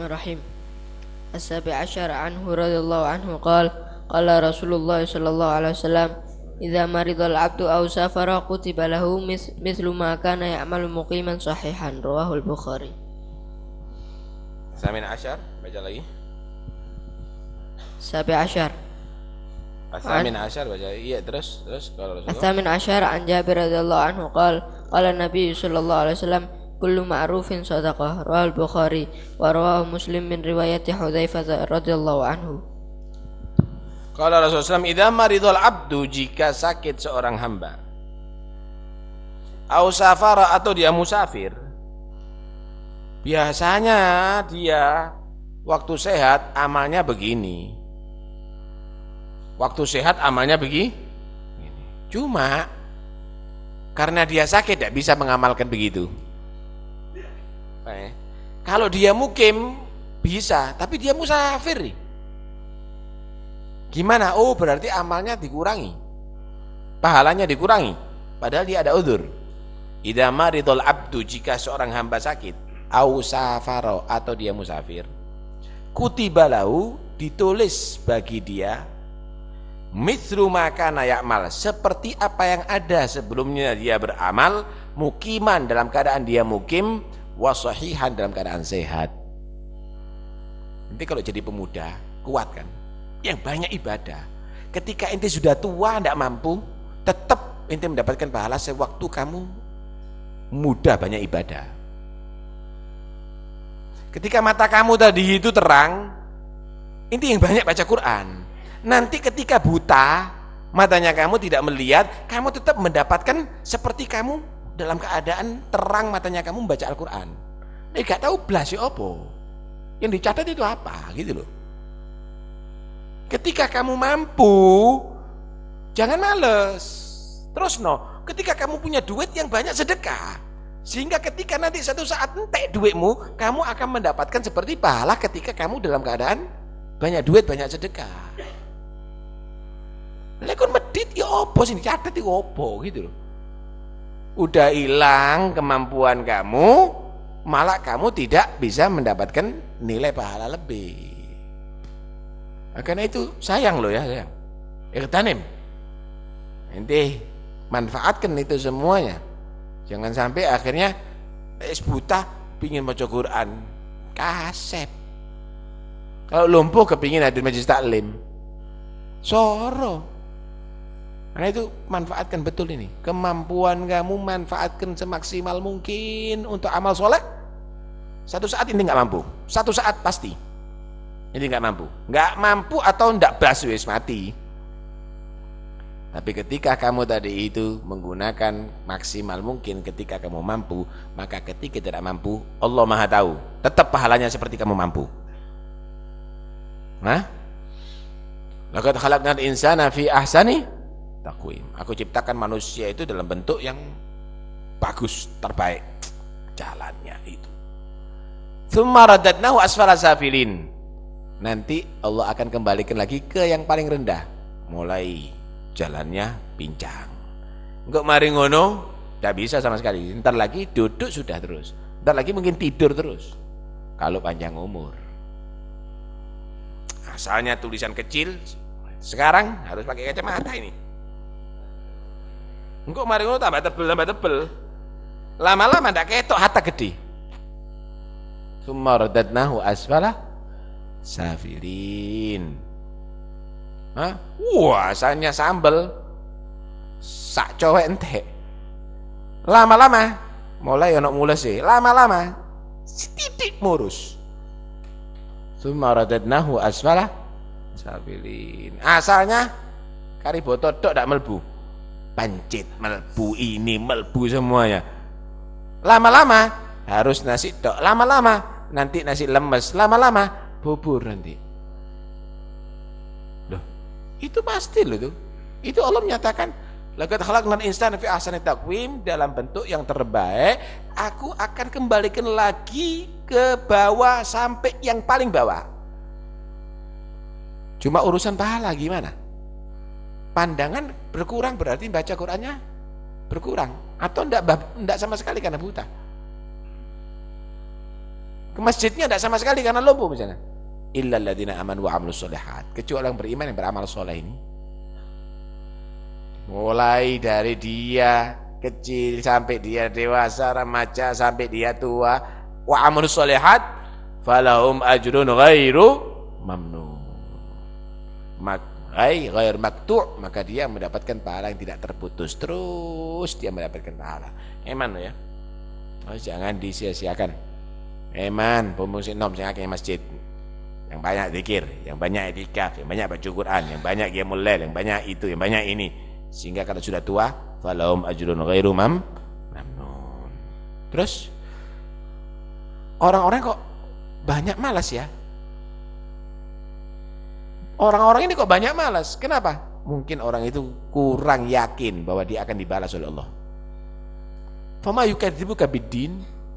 Bismillahirrahmanirrahim. As-sabi' asyar anhu radhiyallahu anhu qala Rasulullah sallallahu alaihi wasallam idza maridal abdu aw safara kutiba lahu mithlu ma kana ya'malu muqiman sahihan rawahul Bukhari. Samin asyar, baca lagi. Sabi' asyar. Samin asyar baca. Iya, terus kalau Rasulullah. Samin asyar an Jabir radhiyallahu anhu qala Nabi sallallahu alaihi wasallam kullu ma'rufin shadaqah rawahul Bukhari wa rawahu Muslim min riwayati Hudzaifah radhiyallahu anhu. Qala Rasulullah idza maridul abdu, jika sakit seorang hamba, au safara atau dia musafir, biasanya dia waktu sehat amalnya begini. Waktu sehat amalnya begini. Cuma karena dia sakit tidak bisa mengamalkan begitu. Kalau dia mukim bisa, tapi dia musafir. Gimana? Oh, berarti amalnya dikurangi, pahalanya dikurangi, padahal dia ada udzur. Idza maridul abdu, jika seorang hamba sakit, au safaro atau dia musafir, kutiba lahu, ditulis bagi dia mithlu ma kana ya'mal, seperti apa yang ada sebelumnya dia beramal, mukiman dalam keadaan dia mukim, wasahihan dalam keadaan sehat. Nanti kalau jadi pemuda kuat kan, yang banyak ibadah, ketika ente sudah tua tidak mampu, tetap ente mendapatkan pahala sewaktu kamu muda banyak ibadah. Ketika mata kamu tadi itu terang, ente yang banyak baca Quran. Nanti ketika buta, matanya kamu tidak melihat, kamu tetap mendapatkan seperti kamu dalam keadaan terang matanya kamu membaca Al-Quran. Gak tahu belas opo yang dicatat itu apa gitu loh. Ketika kamu mampu, jangan males. Terus ketika kamu punya duit yang banyak, sedekah, sehingga ketika nanti satu saat entek duitmu, kamu akan mendapatkan seperti pahala ketika kamu dalam keadaan banyak duit, banyak sedekah. Lekon medit ya opo sih dicatat ya opo gitu loh. Udah hilang kemampuan kamu, malah kamu tidak bisa mendapatkan nilai pahala lebih. Nah, karena itu sayang loh ya, sayang. Iqtanim. Ente manfaatkan itu semuanya. Jangan sampai akhirnya buta pingin baca Quran, kasep. Kalau lumpuh kepingin hadir majelis taklim, soro. Karena itu manfaatkan betul ini. Kemampuan kamu manfaatkan semaksimal mungkin untuk amal soleh. Satu saat ini nggak mampu, satu saat pasti ini nggak mampu atau nggak blas wis mati. Tapi ketika kamu tadi itu menggunakan maksimal mungkin ketika kamu mampu, maka ketika tidak mampu, Allah Maha tahu, tetap pahalanya seperti kamu mampu. Nah, laqad khalaqnal insana fi ahsani taqwim. Aku ciptakan manusia itu dalam bentuk yang bagus, terbaik jalannya itu. Tsumma radadnahu asfala safilin. Nanti Allah akan kembalikan lagi ke yang paling rendah, mulai jalannya pincang. Enggak mari ngono, tidak bisa sama sekali. Ntar lagi duduk sudah terus, ntar lagi mungkin tidur terus kalau panjang umur. Asalnya tulisan kecil, sekarang harus pakai kacamata ini. Engkau mari ngono tambah tebel. Lama-lama ndak ketok hatta gede. Tsumma radadnahu asfala safilin. Wah, asalnya sambel sak cowek entek. Lama-lama mulai ono mules sih. Lama-lama titik murus. Tsumma radadnahu asfala safilin. Asalnya kari boto tok ndak melbu. Pancit melbu, ini melbu semuanya. Lama-lama harus nasi tok, lama-lama nanti nasi lemes, lama-lama bubur nanti. Loh, itu pasti loh tuh. Itu Allah menyatakan laqad khalaqnal insana fi ahsani taqwim, dalam bentuk yang terbaik. Aku akan kembalikan lagi ke bawah sampai yang paling bawah. Cuma urusan pahala gimana? Pandangan berkurang berarti baca Qurannya berkurang, atau enggak sama sekali karena buta. Ke masjidnya tidak sama sekali karena lumpuh misalnya. Illal ladzina amanu wa 'amilus sholihat. Kecuali orang beriman yang beramal soleh ini. Mulai dari dia kecil sampai dia dewasa, remaja sampai dia tua, wa 'amilus sholihat falahum ajrun ghairu mamnun. Ghair maktu', maka dia mendapatkan pahala yang tidak terputus, terus dia mendapatkan pahala. Eman ya. Oh, jangan disia-siakan. Eman pemungsi nom sing akeh masjid. Yang banyak zikir, yang banyak i'tikaf, yang banyak baca Quran, yang banyak qiyamul lail, yang banyak itu, yang banyak ini. Sehingga kalau sudah tua, falahum ajrun ghairu mamnun. Terus orang-orang kok banyak malas ya? Orang-orang ini kok banyak malas. Kenapa? Mungkin orang itu kurang yakin bahwa dia akan dibalas oleh Allah. Fama yukadzibuka biddin?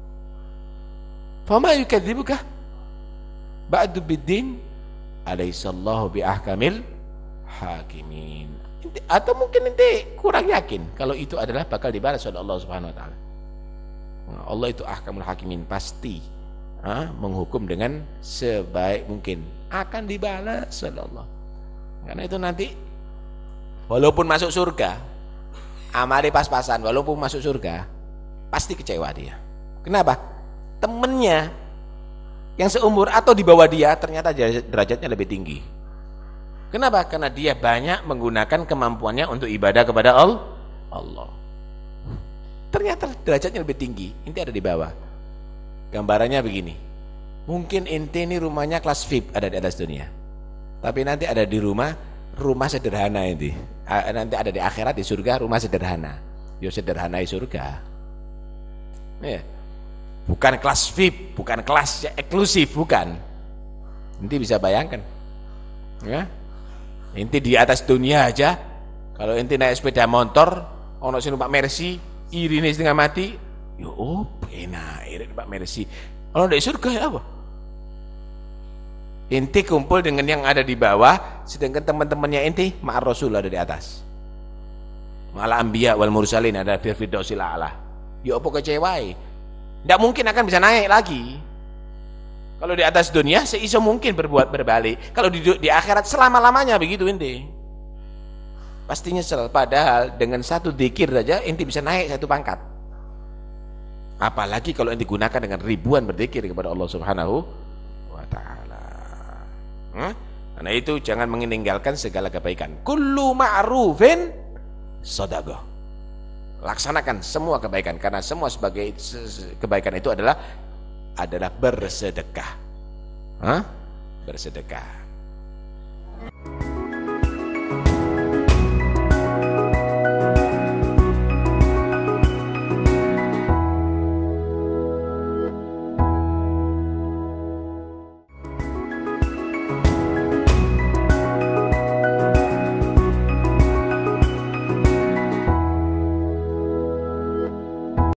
Fama yukadzibuka ba'du biddin? Alaihissallahu biahkamil hakimin. Atau mungkin ente kurang yakin kalau itu adalah bakal dibalas oleh Allah Subhanahu wa taala. Allah itu ahkamul hakimin, pasti menghukum dengan sebaik mungkin, akan dibalas oleh Allah. Karena itu nanti walaupun masuk surga, amali pas-pasan, walaupun masuk surga pasti kecewa dia. Kenapa? Temennya yang seumur atau di bawah dia ternyata derajatnya lebih tinggi. Kenapa? Karena dia banyak menggunakan kemampuannya untuk ibadah kepada Allah. Ternyata derajatnya lebih tinggi, inti ada di bawah. Gambarannya begini, mungkin inti ini rumahnya kelas VIP ada di atas dunia, tapi nanti ada di rumah sederhana inti. Nanti ada di akhirat di surga rumah sederhana. Yo sederhana di surga. Ya. Bukan kelas VIP, bukan kelas eksklusif, bukan. Inti bisa bayangkan. Ya. Inti di atas dunia aja, kalau inti naik sepeda motor, ono sing numpak Mercy, irine setengah mati, yo enak, irit numpak Mercy. Kalau di surga ya apa? Inti kumpul dengan yang ada di bawah, sedangkan teman-temannya inti ma'ar Rasul ada di atas. Ma'al anbiya wal mursalin ada fil firdausil a'la. Ya apa kecewai? Tidak mungkin akan bisa naik lagi. Kalau di atas dunia seiso mungkin berbuat berbalik. Kalau di akhirat selama-lamanya begitu inti. Pasti nyesel. Padahal dengan satu dzikir saja inti bisa naik satu pangkat. Apalagi kalau inti gunakan dengan ribuan berzikir kepada Allah Subhanahu wa taala. Karena itu jangan meninggalkan segala kebaikan. Kullu ma'rufin shadaqah. Laksanakan semua kebaikan, karena semua sebagai kebaikan itu adalah bersedekah. Bersedekah.